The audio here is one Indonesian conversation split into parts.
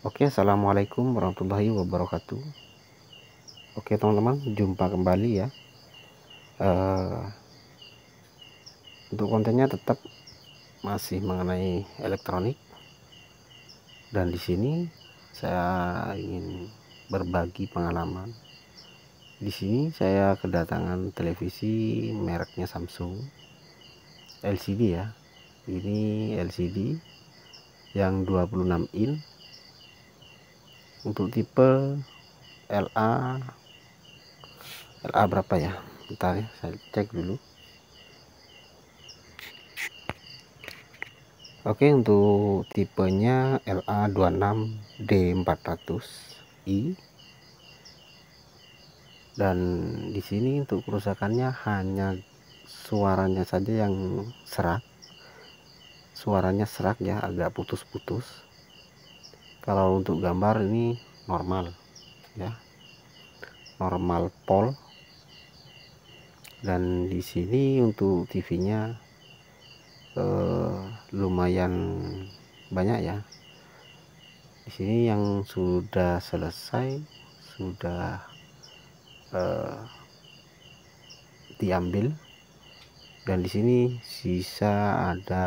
Oke, assalamualaikum warahmatullahi wabarakatuh. Oke teman-teman, jumpa kembali ya. Untuk kontennya tetap masih mengenai elektronik, dan di sini saya ingin berbagi pengalaman. Di sini saya kedatangan televisi mereknya Samsung LCD ya. Ini LCD yang 26 in untuk tipe LA berapa ya? Bentar ya, saya cek dulu. Oke, untuk tipenya LA26D400i, dan di sini untuk kerusakannya hanya suaranya saja yang serak. Suaranya serak ya, agak putus-putus. Kalau untuk gambar ini normal ya, normal pol. Dan di sini untuk TV-nya lumayan banyak ya. Di sini yang sudah selesai sudah diambil, dan di sini sisa ada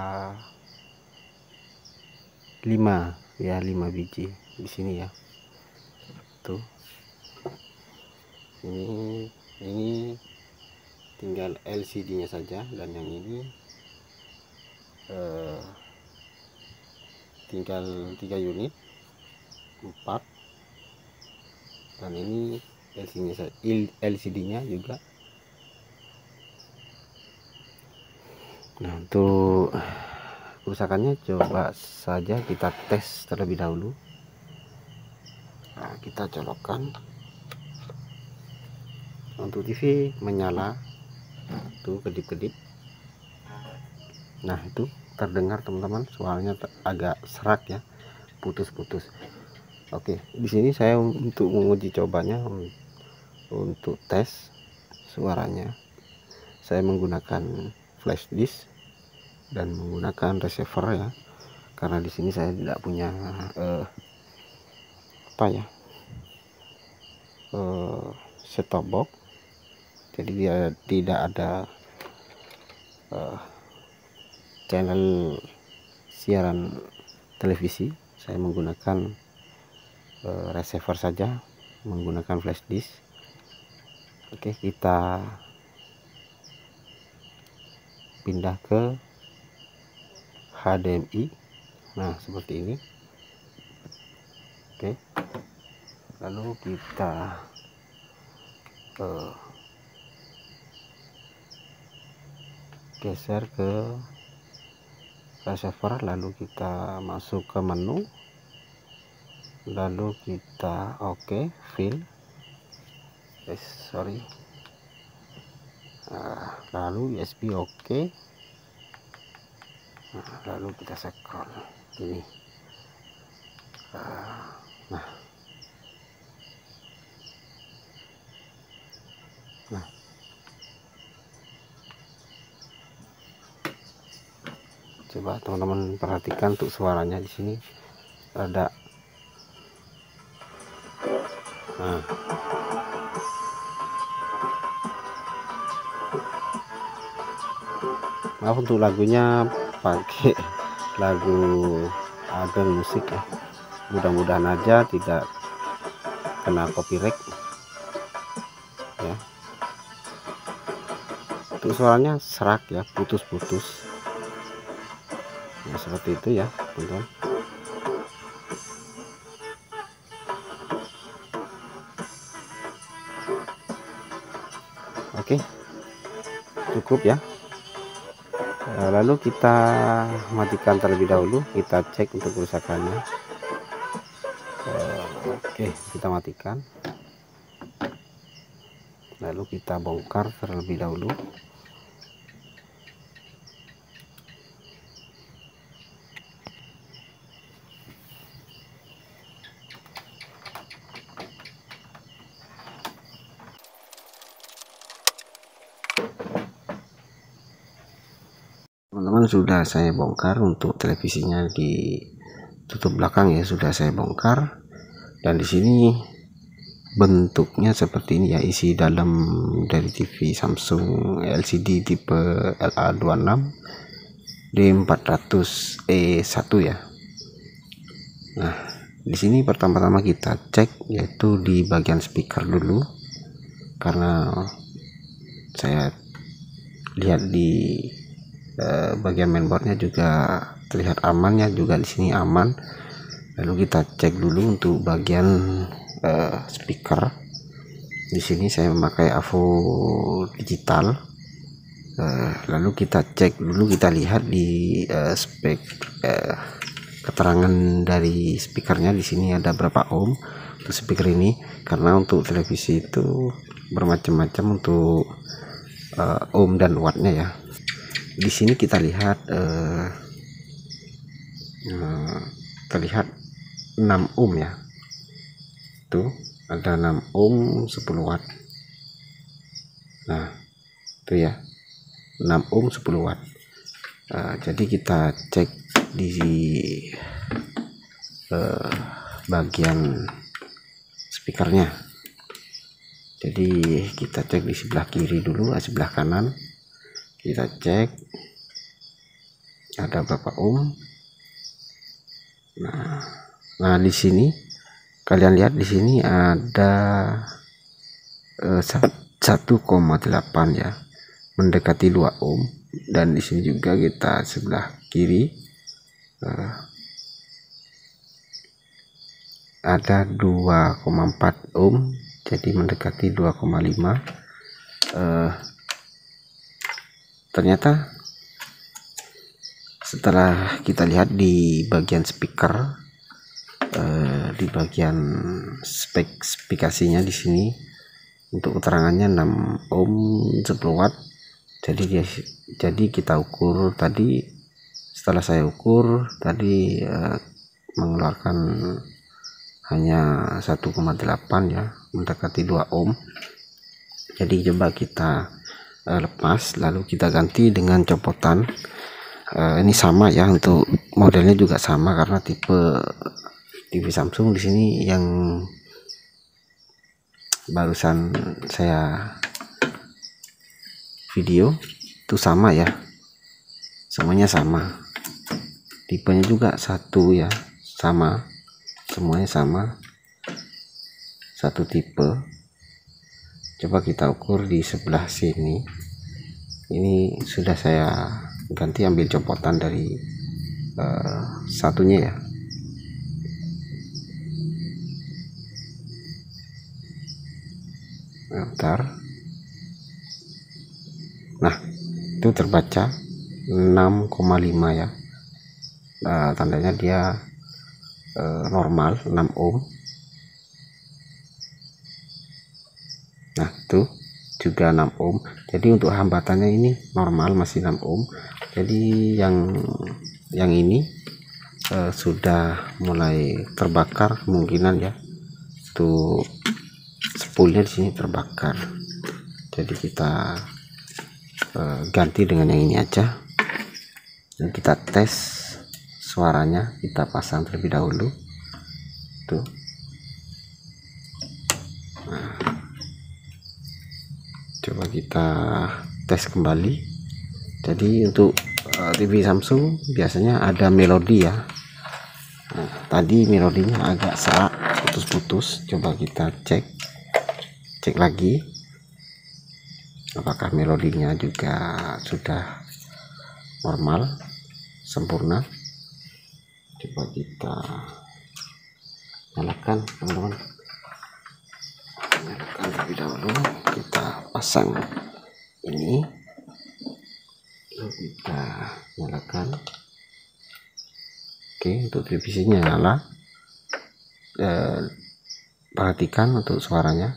5 biji di sini ya. Tuh. Ini tinggal LCD-nya saja, dan yang ini tinggal 3 unit 4, dan ini LCD-nya juga. Nah, untuk kerusakannya coba saja kita tes terlebih dahulu. Nah, kita colokkan. Untuk TV menyala tuh, kedip-kedip. Nah, itu terdengar teman-teman, suaranya agak serak ya, putus-putus. Oke, di sini saya untuk menguji cobanya, untuk tes suaranya, saya menggunakan flash disk dan menggunakan receiver ya, karena di sini saya tidak punya set-top box, jadi dia tidak ada channel siaran televisi. Saya menggunakan receiver saja, menggunakan flash disk. Oke, kita pindah ke HDMI. Nah, seperti ini. Oke, lalu kita geser ke receiver, lalu kita masuk ke menu, lalu kita fill, lalu USB lalu kita scroll ini. Nah, coba teman-teman perhatikan untuk suaranya di sini ada. Nah, maaf, untuk lagunya pakai lagu agen musik ya, mudah-mudahan aja tidak kena copyright ya. Untuk suaranya serak ya, putus-putus ya, seperti itu ya teman-teman. Oke, cukup ya. Lalu kita matikan terlebih dahulu, kita cek untuk kerusakannya. Oke, kita matikan, lalu kita bongkar terlebih dahulu. Teman-teman, sudah saya bongkar untuk televisinya di tutup belakang ya sudah saya bongkar, dan di sini bentuknya seperti ini ya, isi dalam dari TV Samsung LCD tipe LA26 D400E1 ya. Nah, di sini pertama-tama kita cek yaitu di bagian speaker dulu, karena saya lihat di bagian mainboardnya juga terlihat aman ya, juga di sini aman. Lalu kita cek dulu untuk bagian speaker. Di sini saya memakai AVO digital. Lalu kita cek dulu, kita lihat di spek keterangan dari speakernya. Di sini ada berapa ohm untuk speaker ini, karena untuk televisi itu bermacam-macam untuk ohm dan wattnya ya. Di sini kita lihat terlihat 6 ohm ya, tuh ada 6 ohm 10 watt. Nah itu ya, 6 ohm 10 watt. Jadi kita cek di bagian speakernya. Jadi kita cek di sebelah kiri dulu, sebelah kanan kita cek ada berapa ohm. Nah di sini kalian lihat, di sini ada 1,8 ya, mendekati 2 ohm. Dan di sini juga kita sebelah kiri ada 2,4 ohm, jadi mendekati 2,5. Ternyata setelah kita lihat di bagian speaker, di bagian spesifikasinya di sini untuk keterangannya 6 ohm 10 watt. Jadi kita ukur tadi, setelah saya ukur tadi mengeluarkan hanya 1,8 ya, mendekati 2 ohm. Jadi coba kita lepas, lalu kita ganti dengan copotan. Ini sama ya, untuk modelnya juga sama karena tipe TV Samsung di sini yang barusan saya video itu sama ya, semuanya sama, tipenya juga satu ya, sama, semuanya sama, satu tipe. Coba kita ukur di sebelah sini, ini sudah saya ganti, ambil copotan dari satunya ya. Bentar. Nah itu terbaca 6,5 ya, tandanya dia normal 6 ohm. Nah itu juga 6 ohm, jadi untuk hambatannya ini normal, masih 6 ohm. Jadi yang ini sudah mulai terbakar kemungkinan ya, tuh spoolnya di sini terbakar. Jadi kita ganti dengan yang ini aja, dan kita tes suaranya, kita pasang terlebih dahulu tuh. Nah, coba kita tes kembali. Jadi untuk TV Samsung biasanya ada melodi ya. Nah, tadi melodinya agak serak, putus-putus. Coba kita cek lagi apakah melodinya juga sudah normal, sempurna. Coba kita nyalakan teman-teman, nyalakan terlebih dahulu, kita pasang ini, lalu kita nyalakan. Oke, untuk televisinya nyala. Perhatikan untuk suaranya.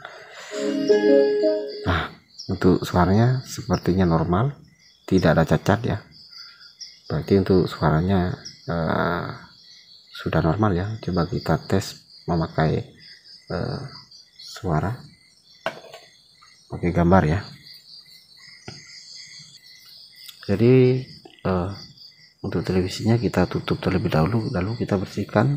Nah untuk suaranya sepertinya normal, tidak ada cacat ya, berarti untuk suaranya sudah normal ya. Coba kita tes memakai suara pakai gambar ya. Jadi Untuk televisinya kita tutup terlebih dahulu, lalu kita bersihkan.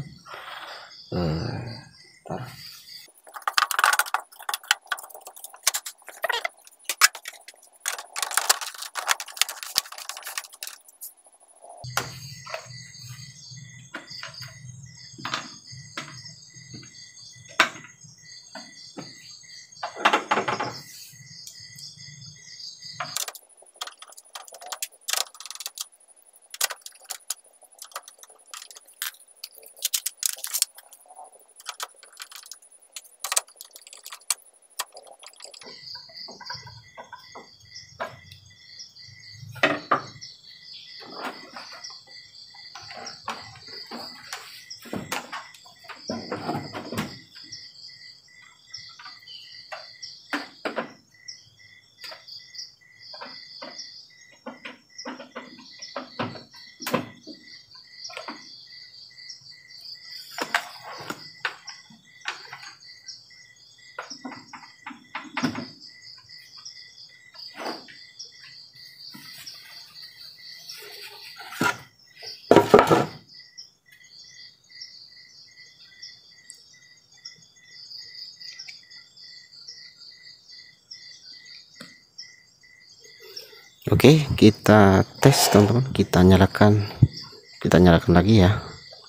Oke, kita tes teman-teman, kita nyalakan lagi ya.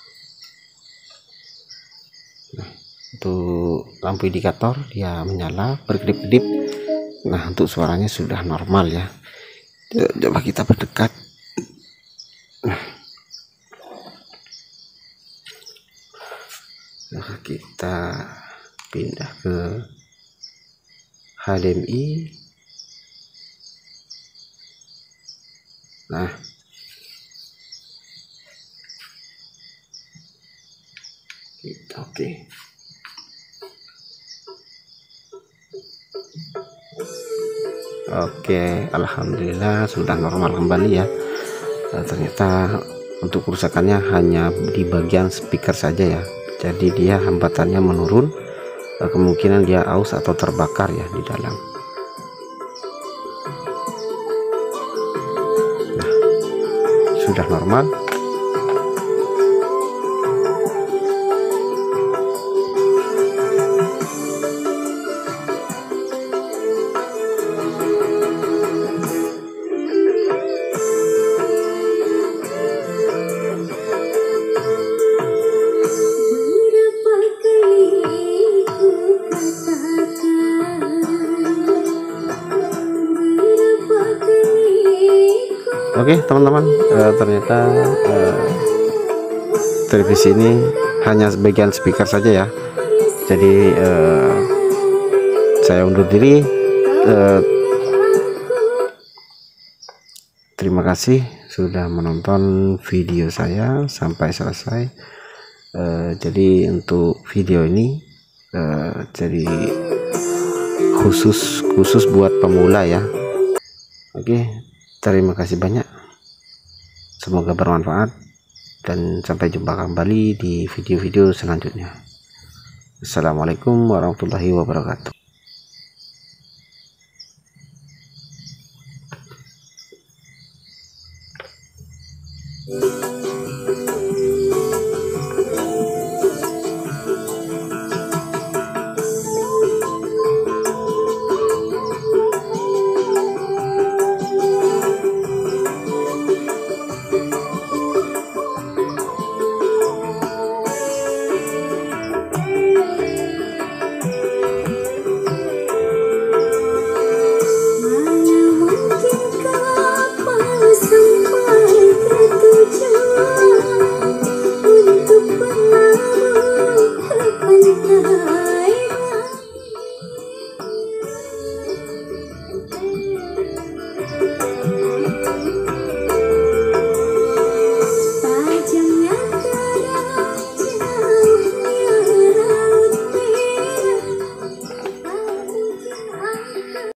Nah, untuk lampu indikator dia menyala berkedip-kedip. Nah, untuk suaranya sudah normal ya. Coba kita berdekat. Nah, kita pindah ke HDMI. Nah, kita oke. Oke, alhamdulillah sudah normal kembali ya. Ternyata untuk kerusakannya hanya di bagian speaker saja ya. Jadi dia hambatannya menurun, kemungkinan dia aus atau terbakar ya di dalam. Nah, sudah normal. Oke teman-teman, ternyata televisi ini hanya sebagian speaker saja ya. Jadi saya undur diri. Terima kasih sudah menonton video saya sampai selesai. Jadi untuk video ini jadi khusus buat pemula ya. Oke, terima kasih banyak. Semoga bermanfaat dan sampai jumpa kembali di video-video selanjutnya. Assalamualaikum warahmatullahi wabarakatuh.